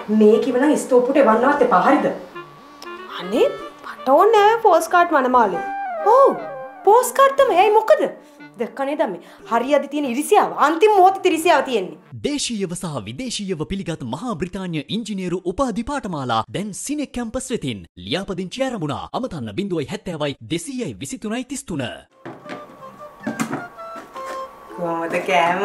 මේ කිව්වනම් ස්ටෝප් උට එවන්නවත් එපා හරිද? අනේ මට ඕනේ නෑ පෝස්ට් කාඩ් මනමාලේ. ඔව් පෝස්ට් කාඩ් තමයි. ඇයි මොකද? දැක්ක නේද මේ හරියද තියෙන ඉරිසියාව අන්තිම මොහොතේ ඉරිසියාව තියෙන්නේ. දේශීයව සහ විදේශීයව පිළිගත් මහා බ්‍රිතාන්‍ය ඉංජිනේරු උපාධි පාඨමාලා දැන් සිනෙක් කැම්පස් වෙතින් ලියාපදිංචි ආරම්භුණා. අමතන්න 070යි 200යි 23යි 33. කොහමද කෑම?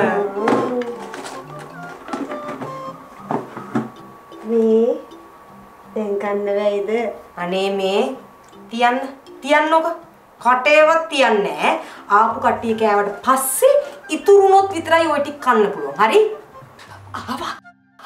මේ දැන් කන්න වෙයිද? අනේ මේ තියන්නකො. කටේවත් තියන්නේ නැහැ. ආපු කට්ටිය කෑවට පස්සේ ඉතුරුනොත් විතරයි ওই ටික කන්න පුළුවන්. හරි? ආවා.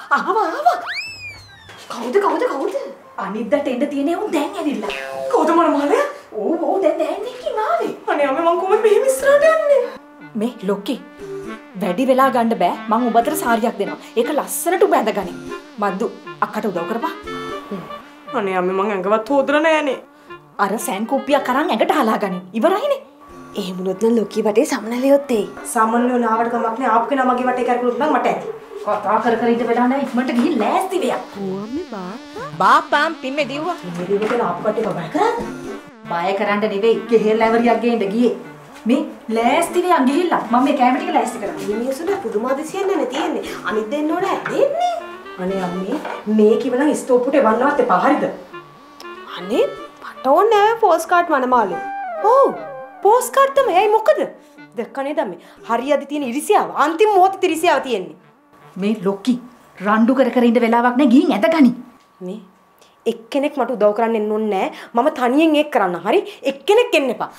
කවුද? අනිද්දාට එන්න තියෙනේ උන් දැන් ඇවිල්ලා. කවුද මනමාලේ? ඕ දැන් ඉක්කින් ආවේ. අනේ අම්මේ මං කොහොමද මෙහෙම ඉස්සරහට යන්නේ? මේ ලොක්කේ වැඩි වෙලා ගන්න බෑ. මං ඔබතර සාරියක් දෙනවා. ඒක ලස්සනට ඔබ ඇඳගනි. මද්දු අක්කට උදව් කරපන්. අනේ අම්මේ මං ඇඟවත් හොදලා නෑනේ. අර සෑන් කුප්පියක් අරන් ඇඟට හලාගනි. ඉවරයිනේ. එහෙම වුණොත් නම් ලොකී වටේ සමනලියොත් එයි. සමන්ලියෝ නාවට කමක් නෑ. ආපු කෙනා මගේ වටේ කරකවලුත් නම් මට ඇති. කතා කර ඉඳ වෙලා නැහැ. ඉක්මනට ගිහින් ලෑස්ති වෙයක්. මම්මි බාප්පම් පිම්මේ දිව්වා. මේ දෙවියන් ආපු කට්ටිය බය කරාද? බය කරන්න නෙවෙයි. ගෙහෙල් ඇවරියක් ගේන්න ගියේ. මේ ලෑස්ති වෙයන් ගිහිල්ලා මම මේ කැම ටික ලෑස්ති කරා. මේ මිනිස්සුන්ට පුදුමාදිසියක් නැනේ තියෙන්නේ. අනිත් දෙන්න ඕනේ ඇදෙන්නේ. අනේ අම්මේ මේ කිව්වනම් ස්ටෝප් උට එවන්නවත් එපා හරිද? අනේ මට ඕනේ නෑ පෝස්ට් කාඩ් මනමාලේ. ඔව් පෝස්ට් කාඩ් තමයි. ඇයි මොකද? දැක්ක නේද මේ හරියද තියෙන ඉරිසියාව අන්තිම මොහොතේ ඉරිසියාව තියෙන්නේ. මේ ලොක්කි රණ්ඩු කර ඉඳ වෙලාවක් නැහැ. ගිහින් ඇඳගනි. මේ එක්කෙනෙක් මට උදව් කරන්න එන්න ඕනේ නෑ. මම තනියෙන් ඒක කරන්න. හරි? එක්කෙනෙක් එන්න එපා.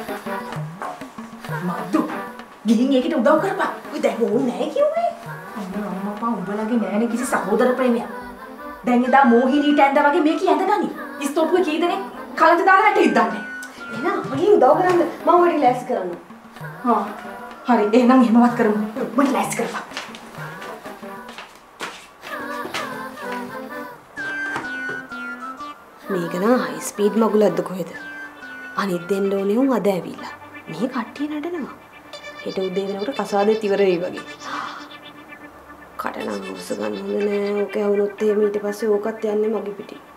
මද්දු ගිහින් ඒකට උදව් කරපන්. ඔය දැන් ඕනේ නෑ කිව්වේ. අම්මා උඹලගේ නෑනේ කිසි සහෝදර ප්‍රේමයක්. දැන් එදා මෝහිනීට ඇඳ වගේ මේක ඇඳගනි. ඉස්තෝපුවේ කී දෙනෙක් කලන්ත දාලා වැටෙ ඉද්දන්නේ. එහෙනම් මගේ උදව් කරන්න මම ඔයාලට ලෑස්ති කරන්න. හරි එහෙනම් එහෙමවත් කරමු. මට ලෑස්ති කරපන්. මේක නම් හයි ස්පීඩ් මගුලක්ද කොහෙද? අනිත් දෙන්න ඕනේ උන් අද ඇවිල්ලා. මේ කට්ටිය නඩනවා. හෙට උදේ වෙනකොට කසාදෙත් ඉවර වෙයි වගේ. කටනම් උස්ස ගන්න හොඳ නෑ. ඕක ඇහුනොත් එහෙම ඊට පස්සේ ඕකත් යන්නේ මගේ පිටින්.